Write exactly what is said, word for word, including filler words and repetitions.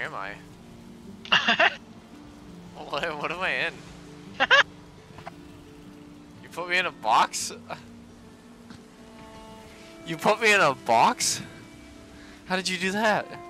am I? What, what am I in? You put me in a box? You put me in a box? How did you do that?